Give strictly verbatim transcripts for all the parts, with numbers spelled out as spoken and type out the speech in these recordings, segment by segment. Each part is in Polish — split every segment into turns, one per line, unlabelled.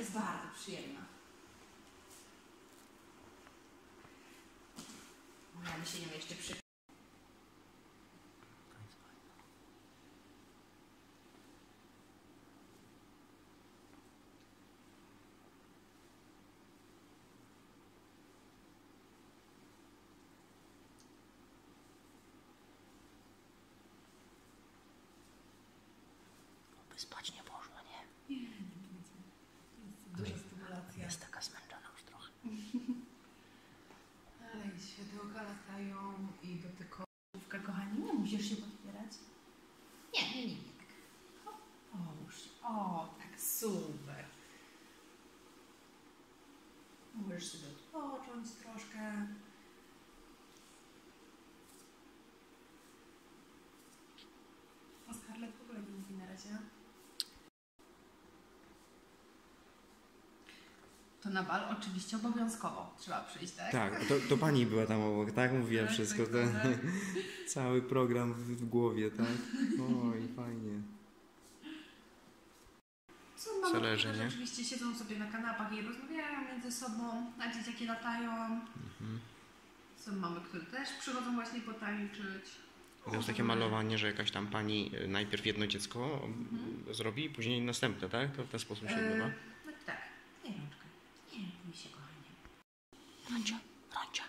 jest bardzo przyjemna. Ja by się nią jeszcze przy...
Spać nie można, nie?
Nie, nie, nie. Jest duża stymulacja.
Jest taka zmęczona już trochę.
Ale i światełka latają i dotykowka, kochani, nie musisz się podpierać. Nie, nie, nie, nie. Tak. O, połóż się. O, tak, super. Możesz sobie odpocząć troszkę. O Scarlett w ogóle nie mówi na razie. To na bal oczywiście obowiązkowo trzeba przyjść, tak?
Tak, to, to pani była tam obok, tak? Mówiła
Tak,
wszystko,
tak,
ten,
tak.
cały program w, w głowie, tak? Oj, fajnie.
Są mamy,
Zależy,
które
nie?
rzeczywiście siedzą sobie na kanapach i rozmawiają między sobą, a dzieciaki latają.
Mhm.
Są mamy, które też przychodzą właśnie potańczyć.
To jest takie malowanie, że jakaś tam pani najpierw jedno dziecko mhm. zrobi i później następne, tak? To w ten sposób się odbywa?
E, no tak, nie rączkę. Nie bój się, kochanie.
Rącia, rącia.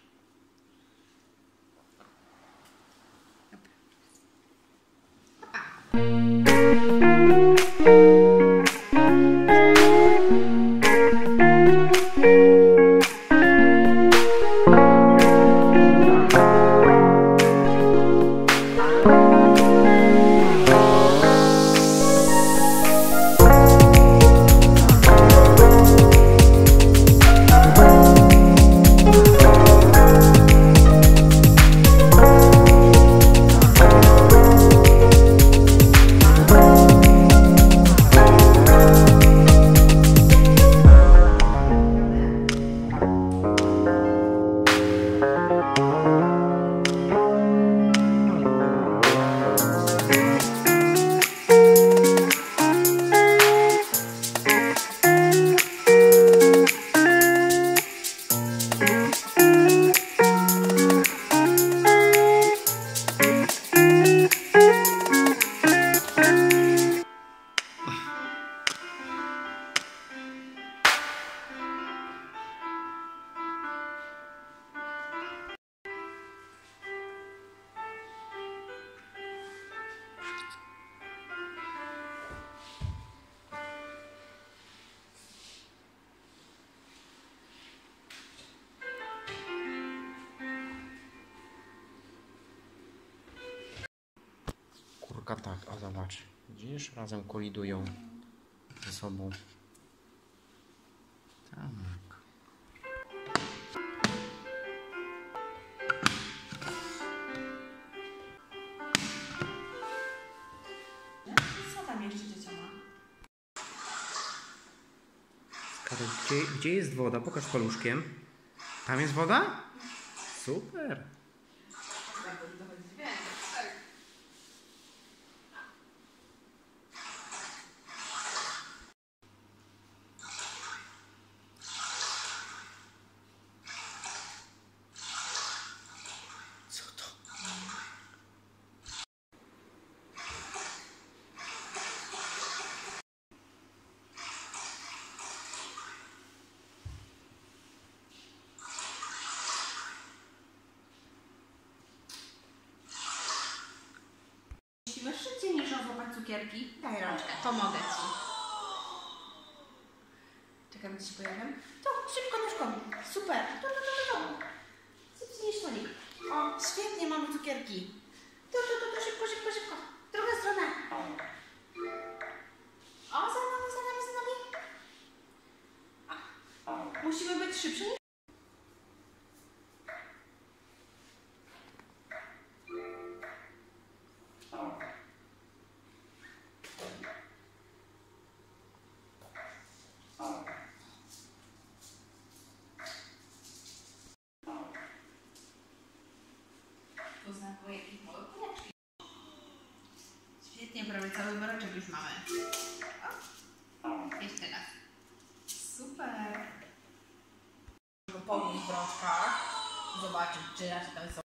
Kurka tak, a zobacz. Widzisz? Razem kolidują ze sobą. Tak.
Co tam jeszcze dziecioma?
Karol, gdzie, gdzie jest woda? Pokaż paluszkiem. Tam jest woda? Super. Co to?
Musimy szybciej niż złapać cukierki. Daj rączkę, pomogę ci. Czekam, ci się pojawiam. To, szybko, nóżką. Super. Tu, tu, tu, tu, tu. Szybciej niż słonik. O, świetnie, mamy cukierki. Tu, tu, tu, tu, szybko, szybko, szybko. Drugą stronę. O, za nami, za nami, za nami. A, musimy być szybsi niż... Świetnie, prawie cały woreczek już mamy. O, jeszcze raz. podnieść w rączkach, zobaczyć, czy raczej tam są